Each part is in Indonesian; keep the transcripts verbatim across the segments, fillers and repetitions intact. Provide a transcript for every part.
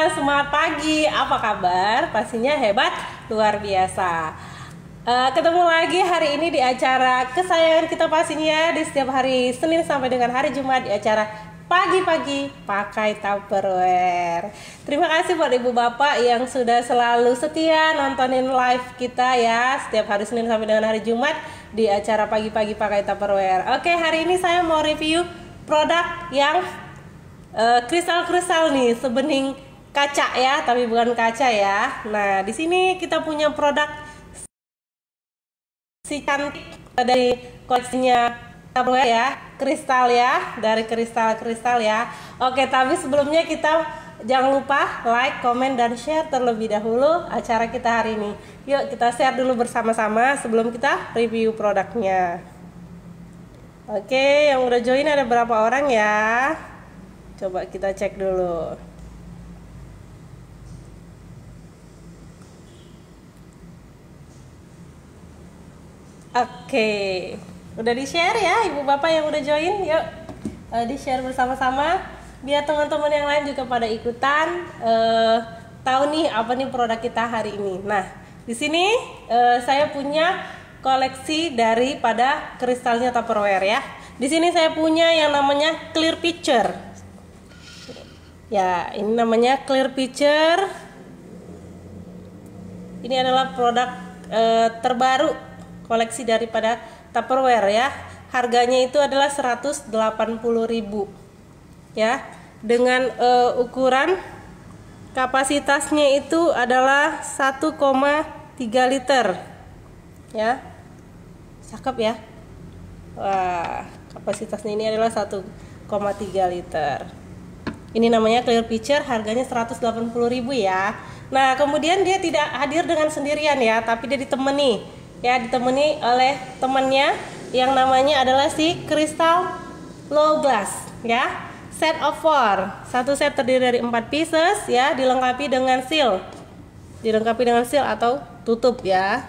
semangat pagi. Apa kabar? Pastinya hebat, luar biasa. Uh, ketemu lagi hari ini di acara kesayangan kita pastinya di setiap hari Senin sampai dengan hari Jumat di acara pagi-pagi pakai Tupperware. Terima kasih buat ibu bapak yang sudah selalu setia nontonin live kita ya setiap hari Senin sampai dengan hari Jumat di acara pagi-pagi pakai Tupperware. Oke, hari ini saya mau review produk yang uh, kristal-kristal nih, sebening kaca ya, tapi bukan kaca ya. Nah, di sini kita punya produk si cantik dari koleksinya Tupperware ya, kristal ya, dari kristal-kristal ya. Oke, tapi sebelumnya kita jangan lupa like, komen, dan share terlebih dahulu acara kita hari ini. Yuk kita share dulu bersama-sama sebelum kita review produknya. Oke, yang udah join ada berapa orang ya? Coba kita cek dulu. Oke, udah di-share ya ibu bapak yang udah join. Yuk uh, di-share bersama-sama biar teman-teman yang lain juga pada ikutan uh, tahu nih apa nih produk kita hari ini. Nah, di sini uh, saya punya koleksi daripada kristalnya Tupperware ya. Di sini saya punya yang namanya Clear Picture. Ya, ini namanya Clear Picture. Ini adalah produk uh, terbaru koleksi daripada Tupperware ya. Harganya itu adalah seratus delapan puluh ribu ya. Dengan uh, ukuran kapasitasnya itu adalah satu koma tiga liter ya. Cakep ya. Wah, kapasitasnya ini adalah satu koma tiga liter. Ini namanya Clear Picture, harganya seratus delapan puluh ribu ya. Nah, kemudian dia tidak hadir dengan sendirian ya, tapi dia ditemani ya, ditemani oleh temannya yang namanya adalah si Crystal Low Glass ya, set of four. Satu set terdiri dari empat pieces ya, dilengkapi dengan seal, dilengkapi dengan seal atau tutup ya.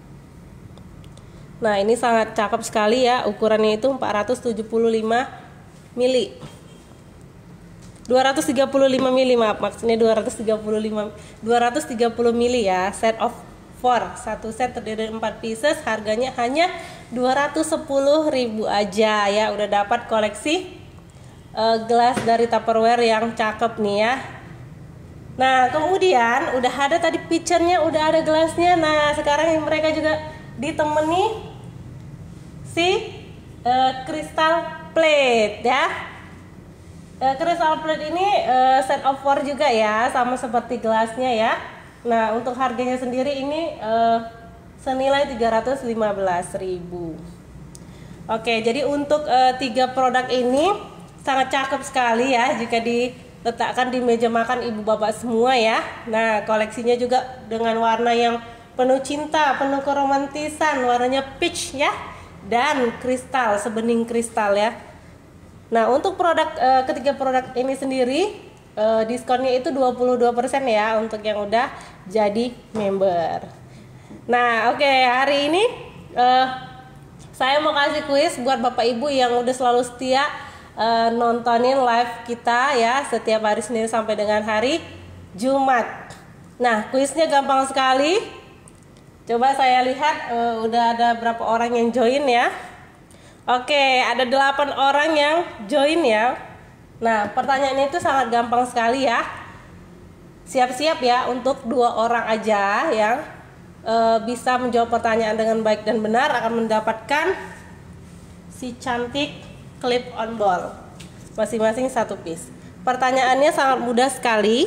Nah, ini sangat cakep sekali ya, ukurannya itu empat ratus tujuh puluh lima mili, dua ratus tiga puluh lima mili, maaf, maksudnya dua ratus tiga puluh lima, dua ratus tiga puluh mili ya, set of four. Satu set terdiri dari empat pieces, harganya hanya dua ratus sepuluh ribu aja ya. Udah dapat koleksi uh, gelas dari Tupperware yang cakep nih ya. Nah, kemudian udah ada tadi pitchernya, udah ada gelasnya. Nah, sekarang mereka juga ditemani si uh, crystal plate ya. uh, Crystal plate ini uh, set of four juga ya, sama seperti gelasnya ya. Nah, untuk harganya sendiri ini uh, senilai tiga ratus lima belas ribu. Oke, jadi untuk uh, tiga produk ini sangat cakep sekali ya jika diletakkan di meja makan ibu bapak semua ya. Nah, koleksinya juga dengan warna yang penuh cinta, penuh keromantisan, warnanya peach ya, dan kristal, sebening kristal ya. Nah, untuk produk uh, ketiga produk ini sendiri Uh, diskonnya itu dua puluh dua persen ya untuk yang udah jadi member. Nah, oke, okay, hari ini uh, saya mau kasih kuis buat bapak ibu yang udah selalu setia uh, nontonin live kita ya setiap hari Senin sampai dengan hari Jumat. Nah, kuisnya gampang sekali. Coba saya lihat uh, udah ada berapa orang yang join ya. Oke, okay, ada delapan orang yang join ya. Nah, pertanyaannya itu sangat gampang sekali ya. Siap-siap ya untuk dua orang aja yang e, bisa menjawab pertanyaan dengan baik dan benar akan mendapatkan si cantik clip on ball. Masing-masing satu piece. Pertanyaannya sangat mudah sekali.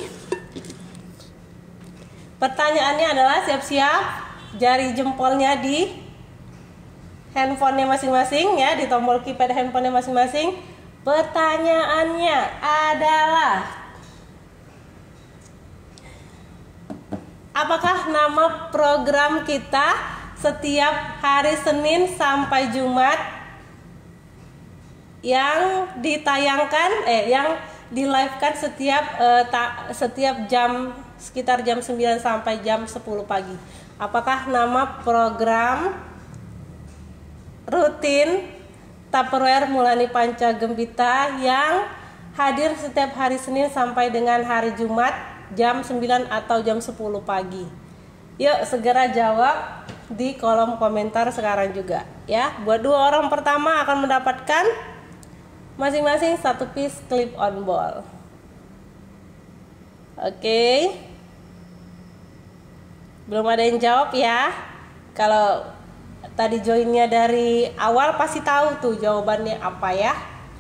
Pertanyaannya adalah siap-siap jari jempolnya di handphonenya masing-masing ya, di tombol keypad handphonenya masing-masing. Pertanyaannya adalah, apakah nama program kita setiap hari Senin sampai Jumat yang ditayangkan eh yang di live kan setiap eh, ta, setiap jam sekitar jam sembilan sampai jam sepuluh pagi. Apakah nama program rutin Tupperware Mulani Panca Gempita yang hadir setiap hari Senin sampai dengan hari Jumat jam sembilan atau jam sepuluh pagi? Yuk segera jawab di kolom komentar sekarang juga ya. Buat dua orang pertama akan mendapatkan masing-masing satu piece clip on ball. Oke, belum ada yang jawab ya. Kalau tadi joinnya dari awal pasti tahu tuh jawabannya apa ya.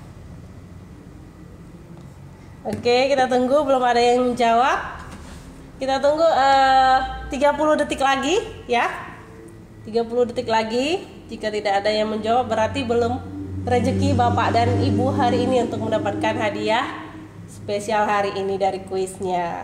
Oke, kita tunggu, belum ada yang jawab. Kita tunggu uh, tiga puluh detik lagi ya. tiga puluh detik lagi. Jika tidak ada yang menjawab berarti belum rezeki Bapak dan Ibu hari ini untuk mendapatkan hadiah spesial hari ini dari kuisnya.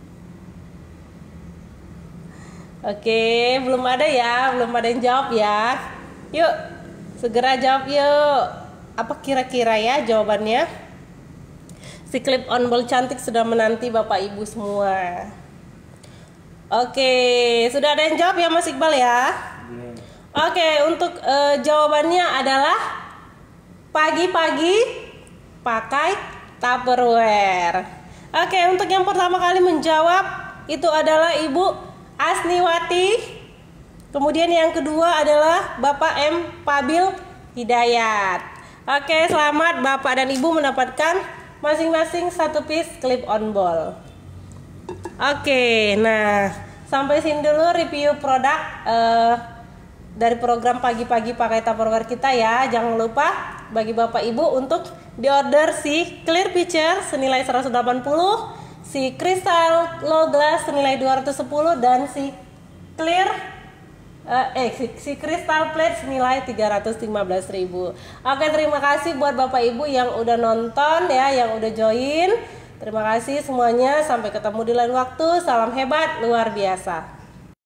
Oke, belum ada ya, belum ada yang jawab ya. Yuk, segera jawab yuk. Apa kira-kira ya jawabannya? Si clip on ball cantik sudah menanti Bapak Ibu semua. Oke, sudah ada yang jawab ya Mas Iqbal ya? Oke, untuk uh, jawabannya adalah pagi-pagi pakai Tupperware. Oke, untuk yang pertama kali menjawab itu adalah Ibu Asniwati. Kemudian yang kedua adalah Bapak M Pabil Hidayat. Oke, selamat Bapak dan Ibu mendapatkan masing-masing satu piece clip on ball. Oke, nah sampai sini dulu review produk uh, dari program pagi-pagi pakai Tupperware kita ya. Jangan lupa bagi Bapak Ibu untuk diorder si Clear Pitcher senilai seratus delapan puluh, si Crystal Low Glass senilai dua ratus sepuluh, dan si Clear uh, eh si, si Crystal Plate senilai tiga ratus lima belas ribu. Oke, terima kasih buat Bapak Ibu yang udah nonton ya, yang udah join. Terima kasih semuanya, sampai ketemu di lain waktu. Salam hebat luar biasa.